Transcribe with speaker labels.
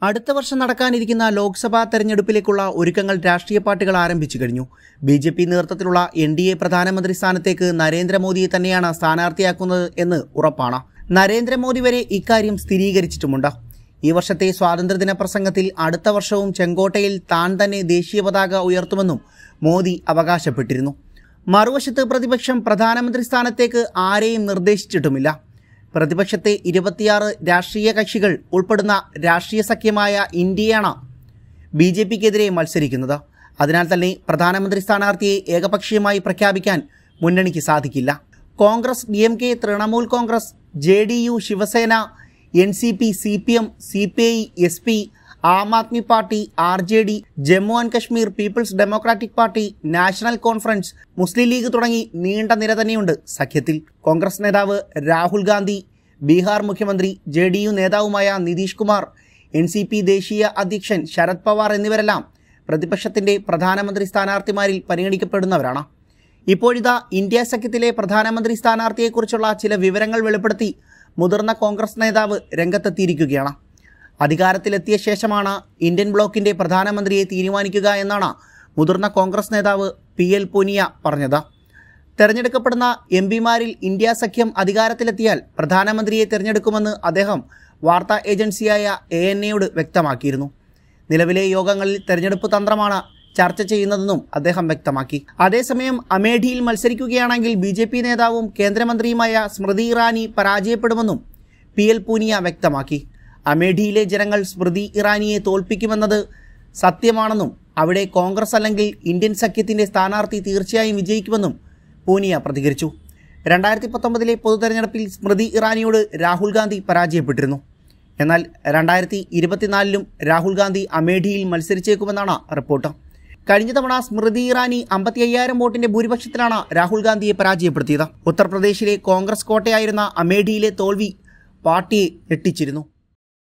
Speaker 1: അടുത്ത വർഷം നടക്കാനിരിക്കുന്ന ലോക്സഭാ തെരഞ്ഞെടുപ്പിലേക്കുള്ള ഒരുക്കങ്ങൾ രാഷ്ട്രീയ പാർട്ടികൾ ആരംഭിച്ചു കഴിഞ്ഞു. ബിജെപി നേതൃത്വത്തിലുള്ള NDA പ്രധാനമന്ത്രി സ്ഥാനത്തേക്ക് നരേന്ദ്രമോദിയെ തന്നെയാണ് സ്ഥാനാർത്ഥിയാക്കുന്നത് എന്ന് ഉറപ്പാണ്. നരേന്ദ്രമോദി വരെ ഇക്കാര്യം സ്ഥിരീകരിച്ചിട്ടുമുണ്ട്. ഈ വർഷത്തെ സ്വാതന്ത്ര്യദിന പ്രസംഗത്തിൽ അടുത്ത വർഷവും ചെങ്കോട്ടയിൽ താൻ തന്നെ ദേശീയ പതാക ഉയർത്തുമെന്നും മോദി അവകാശപ്പെട്ടിരുന്നു. മറുവശത്ത് പ്രതിപക്ഷം പ്രധാനമന്ത്രി സ്ഥാനത്തേക്ക് ആരെയും നിർദ്ദേശിച്ചിട്ടുമില്ല. പ്രതിപക്ഷത്തെ 26 രാഷ്ട്രീയ കക്ഷികൾ ഉൾപ്പെടുന്ന രാഷ്ട്രീയ സഖ്യമായ ഇന്ത്യയാണ് BJPക്കെതിരെ മത്സരിക്കുന്നത്. അതിനാൽ തന്നെ പ്രധാനമന്ത്രി സ്ഥാനാർത്ഥിയെ ഏകപക്ഷീയമായി പ്രഖ്യാപിക്കാൻ മുന്നണിക്ക് സാധിക്കില്ല. Congress, DMK, Trinamool Congress, JDU, Shiv Sena, NCP, CPM, CPI, SP, Aam Aadmi Party, RJD, Jammu and Kashmir Peoples Democratic Party, National Conference, Muslim League തുടങ്ങി നീണ്ട നിര തന്നെയുണ്ട് സഖ്യത്തിൽ. കോൺഗ്രസ് നേതാവ് രാഹുൽ ഗാന്ധി, ബീഹാർ മുഖ്യമന്ത്രി JDU നേതാവുമായ നിതീഷ് കുമാർ, NCP ദേശീയ അധ്യക്ഷൻ ശരത് പവാർ എന്നിവരെല്ലാം പ്രതിപക്ഷത്തിന്റെ പ്രധാനമന്ത്രി സ്ഥാനാർത്ഥിമാരിൽ പരിഗണിക്കപ്പെടുന്നവരാണ്. ഇപ്പോഴിതാ ഇന്ത്യ സഖ്യത്തിലെ പ്രധാനമന്ത്രി സ്ഥാനാർത്ഥിയെക്കുറിച്ചുള്ള ചില വിവരങ്ങൾ വെളിപ്പെടുത്തി മുതിർന്ന കോൺഗ്രസ് നേതാവ് രംഗത്തെത്തിയിരിക്കുകയാണ്. അധികാരത്തിലെത്തിയ ശേഷമാണ് ഇന്ത്യൻ ബ്ലോക്കിന്റെ പ്രധാനമന്ത്രിയെ തീരുമാനിക്കുക എന്നാണ് മുതിർന്ന കോൺഗ്രസ് നേതാവ് PL പൂനിയ പറഞ്ഞത്. തെരഞ്ഞെടുക്കപ്പെടുന്ന MPമാരിൽ ഇന്ത്യ സഖ്യം അധികാരത്തിലെത്തിയാൽ പ്രധാനമന്ത്രിയെ തിരഞ്ഞെടുക്കുമെന്ന് അദ്ദേഹം വാർത്താ ഏജൻസിയായ ANAയോട് വ്യക്തമാക്കിയിരുന്നു. നിലവിലെ യോഗങ്ങളിൽ തെരഞ്ഞെടുപ്പ് തന്ത്രമാണ് ചർച്ച ചെയ്യുന്നതെന്നും അദ്ദേഹം വ്യക്തമാക്കി. അതേസമയം അമേഠിയിൽ മത്സരിക്കുകയാണെങ്കിൽ BJP നേതാവും കേന്ദ്രമന്ത്രിയുമായ സ്മൃതി ഇറാനി പരാജയപ്പെടുമെന്നും PL പൂനിയ വ്യക്തമാക്കി. അമേഠിയിലെ ജനങ്ങൾ സ്മൃതി ഇറാനിയെ തോൽപ്പിക്കുമെന്നത് സത്യമാണെന്നും അവിടെ കോൺഗ്രസ് അല്ലെങ്കിൽ ഇന്ത്യൻ സഖ്യത്തിന്റെ സ്ഥാനാർത്ഥി തീർച്ചയായും വിജയിക്കുമെന്നും പൂനിയ പ്രതികരിച്ചു. 2019 പൊതു തെരഞ്ഞെടുപ്പിൽ സ്മൃതി ഇറാനിയോട് രാഹുൽ ഗാന്ധി പരാജയപ്പെട്ടിരുന്നു. എന്നാൽ 2024 രാഹുൽ ഗാന്ധി അമേഠിയിൽ മത്സരിച്ചേക്കുമെന്നാണ് റിപ്പോർട്ട്. കഴിഞ്ഞ തവണ സ്മൃതി ഇറാനി 55,000 വോട്ടിന്റെ ഭൂരിപക്ഷത്തിലാണ് രാഹുൽ ഗാന്ധിയെ പരാജയപ്പെടുത്തിയത്. ഉത്തർപ്രദേശിലെ കോൺഗ്രസ് കോട്ടയായിരുന്ന അമേഠിയിലെ തോൽവി പാർട്ടിയെ ഞെട്ടിച്ചിരുന്നു.